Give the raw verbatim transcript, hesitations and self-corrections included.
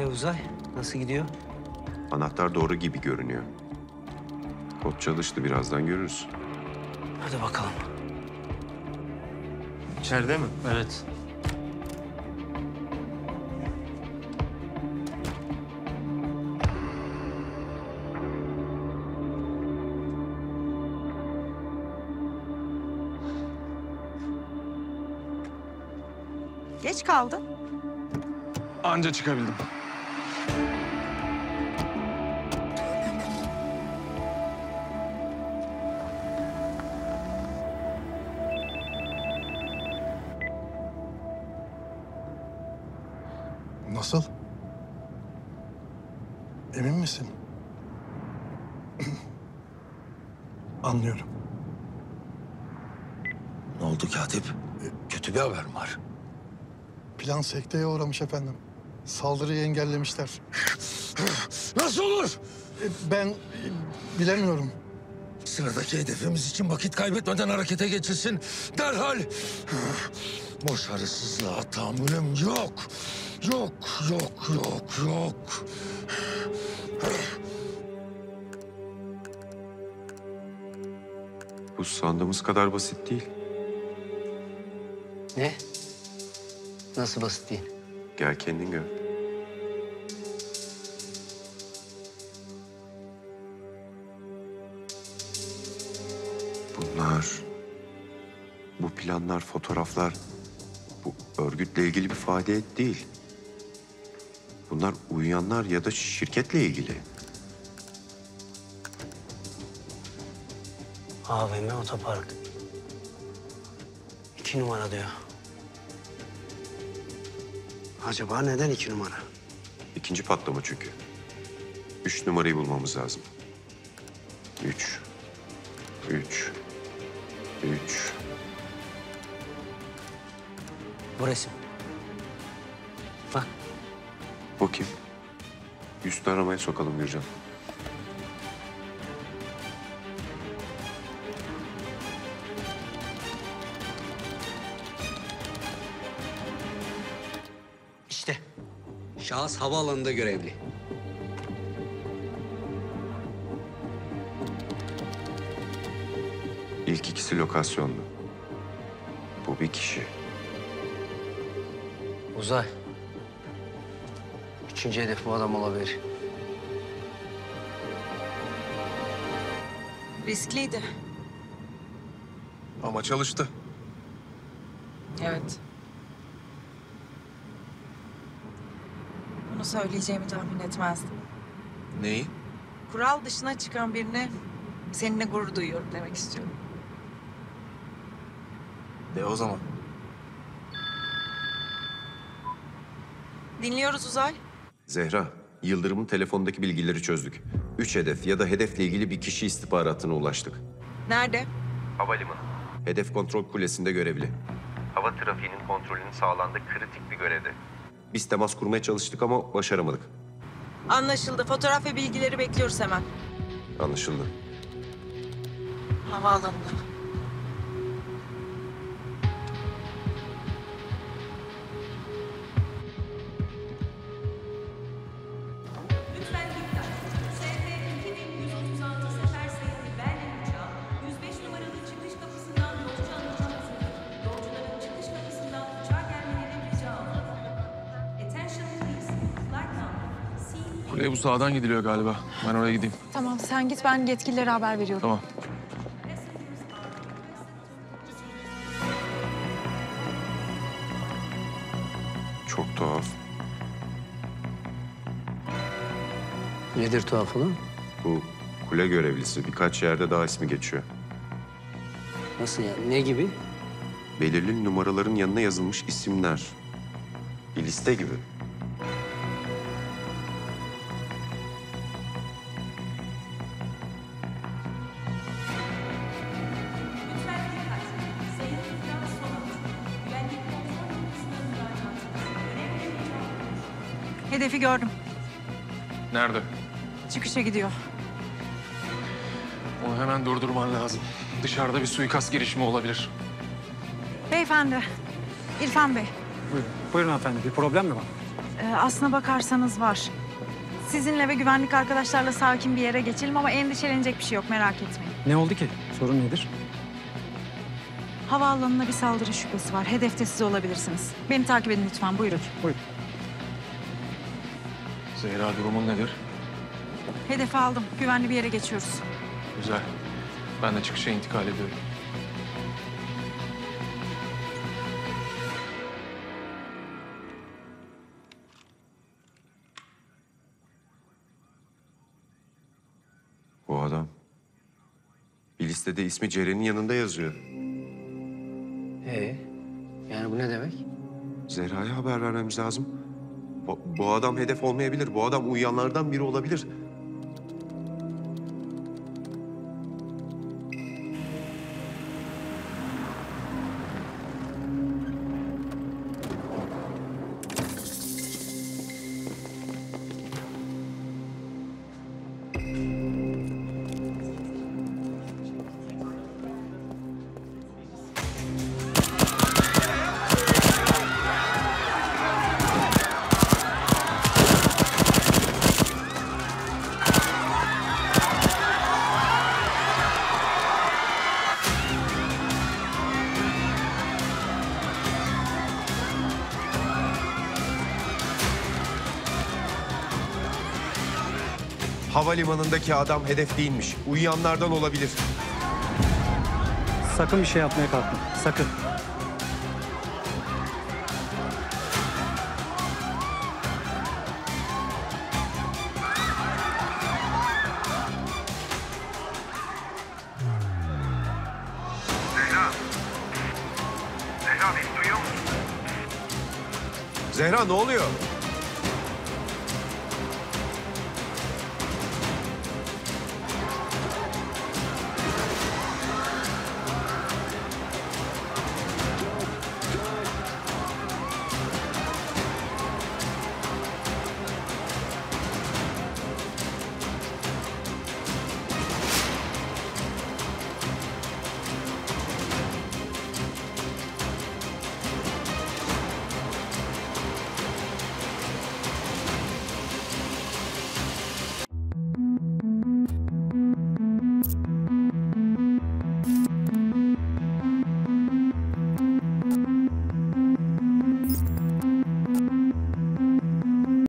Ee Uzay, nasıl gidiyor? Anahtar doğru gibi görünüyor. Kod çalıştı, birazdan görürüz. Hadi bakalım. İçeride mi? Evet. Geç kaldın. Anca çıkabildim. Nasıl? Emin misin? Anlıyorum. Ne oldu Katip? Kötü bir haber mi var? Plan sekteye uğramış efendim. Saldırıyı engellemişler. Nasıl olur? E, Ben e, bilemiyorum. Sıradaki hedefimiz için vakit kaybetmeden harekete geçilsin. Derhal. Başarısızlığa tahammülüm yok. Yok, yok, yok, yok. Bu sandığımız kadar basit değil. Ne? Nasıl basit değil? Gel kendin gör. Bunlar, bu planlar, fotoğraflar, bu örgütle ilgili bir faaliyet değil. Bunlar uyuyanlar ya da şirketle ilgili. A V M Otopark. İki numara diyor. Acaba neden iki numara? İkinci patlama çünkü. Üç numarayı bulmamız lazım. Üç. Üç. Üç. Bu resim. Bak. O kim? Üstü aramaya sokalım Gürcan. İşte. Şahıs havaalanında görevli. İlk ikisi lokasyonlu. Bu bir kişi. Uzay. Üçüncü hedef bu adam olabilir. Riskliydi. Ama çalıştı. Evet. Bunu söyleyeceğimi tahmin etmezdim. Neyi? Kural dışına çıkan birine seninle gurur duyuyorum demek istiyorum. De o zaman. Dinliyoruz Uzay. Zehra, Yıldırım'ın telefondaki bilgileri çözdük. Üç hedef ya da hedefle ilgili bir kişi istihbaratına ulaştık. Nerede? Havalimanı. Hedef kontrol kulesinde görevli. Hava trafiğinin kontrolünün sağlandığı kritik bir görevde. Biz temas kurmaya çalıştık ama başaramadık. Anlaşıldı. Fotoğraf ve bilgileri bekliyoruz hemen. Anlaşıldı. Havaalanında. Lütfen dikkat. S F iki bin yüz otuz altı sefer sayılı Berlin uçağı yüz beş numaralı çıkış kapısından yolcu alınmaktadır. Yolcuların çıkış kapısından uçağa gelmeleri rica olunur. Attention please. Flight number C. Kuleye bu sağdan gidiliyor galiba. Ben oraya gideyim. Tamam sen git ben yetkililere haber veriyorum. Tamam. Çok tuhaf. Nedir tuhaf olan? Bu kule görevlisi birkaç yerde daha ismi geçiyor. Nasıl yani? Ne gibi? Belirli numaraların yanına yazılmış isimler. Bir liste gibi. Lütfen dikkat. Sayın Frans Sonat. Güvenlik kontrol noktasına müracaatınız. Önemli rica olunur. Hedefi gördüm. Nerede? Çıkışa gidiyor. Onu hemen durdurman lazım. Dışarıda bir suikast girişimi olabilir. Beyefendi. İrfan Bey. Buyurun. Buyurun efendim. Bir problem mi var? Ee, aslına bakarsanız var. Sizinle ve güvenlik arkadaşlarla sakin bir yere geçelim ama endişelenecek bir şey yok, merak etmeyin. Ne oldu ki? Sorun nedir? Havaalanına bir saldırı şüphesi var. Hedefte siz olabilirsiniz. Beni takip edin lütfen, buyurun. Buyurun. Zehra durumun nedir? Hedefi aldım. Güvenli bir yere geçiyoruz. Güzel. Ben de çıkışa intikal ediyorum. O adam. Bir listede ismi Ceren'in yanında yazıyor. Ee, yani bu ne demek? Zehra'ya haber vermemiz lazım. Bu, bu adam hedef olmayabilir. Bu adam uyuyanlardan biri olabilir. Havalimanındaki adam hedef değilmiş. Uyuyanlardan olabilir. Sakın bir şey yapmaya kalkma. Sakın. Zehra ne oluyor?